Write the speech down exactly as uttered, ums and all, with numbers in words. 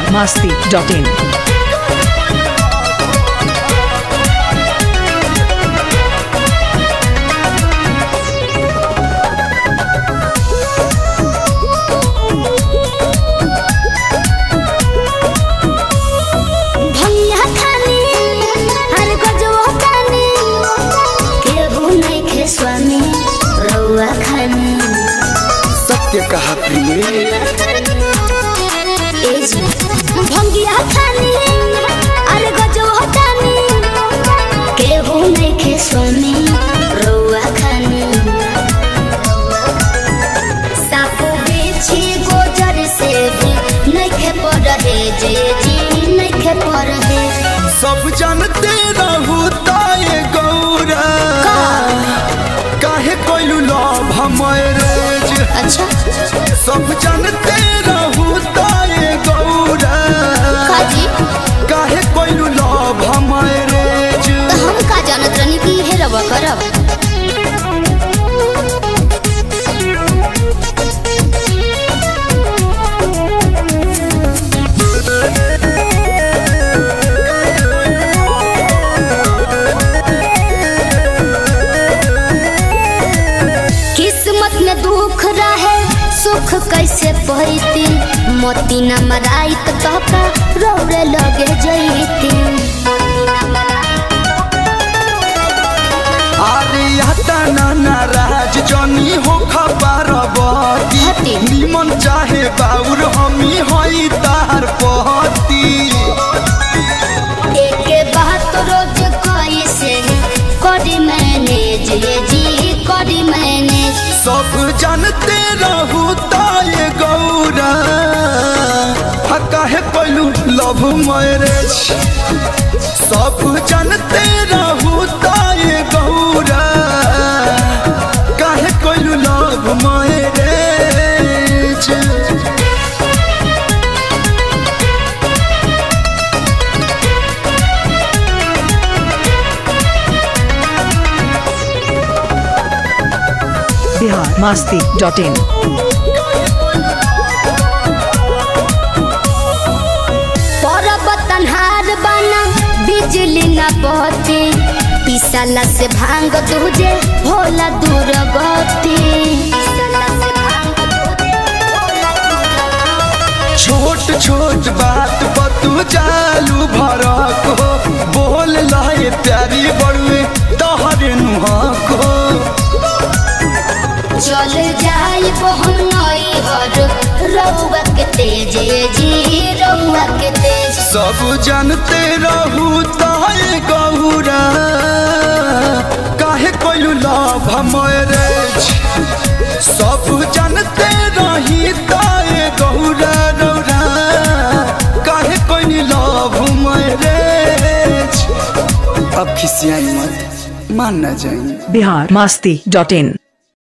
Bihar Masti dot इन। सत्य कहा प्रिय भंगिया खानी अरे गजो खानी केहू नहीं खे स्वामी रउआ खानी सापो बेची गोजर से भी नहीं खे पर है जे जी नहीं खे पर है। सब जानते रहू ताए गौरा काहे कोइलू लव हमारे। अच्छा सब जानते रहू ताए गौरा काहे कोइलू लव हमारे। तो हम का जानत रहनी कि हे रवा करब। किस्मत में दुख रहे सुख कैसे पहती मोती न मराई तो का रौरे लगे जईती। अरे आता ना नाराज जनी हो खबर बती निमन चाहे बाउर हमी हई तार पहती। एक बात रोज कैसे करी मैनेज जी करी मैनेज। सब जानते रहू ताए गौरा काहे कोइलू लव मैरिज। सब जानते रहू ताए गौरा काहे कोइलू love marriage. Bihar Masti dot in. तन्हार बना बिजली न बहती पिसला से भांग तुझे भोला दूर गती। छोट छोट बात बतू चालू भरक हो बोल लाए प्यारी बड़ुए तोहरे नुहा को। चल जाई बहन नई हर रउआ के तेज जी रउआ के तेज। सब जानते रहू ताए गौरा काहे कोइलू लव मैरिज। सब जानते रही ताए गौरा रौरा काहे कोइलू लव मैरिज। अब खिसियाई मत मान न जाए। बिहार मस्ती डॉट इन।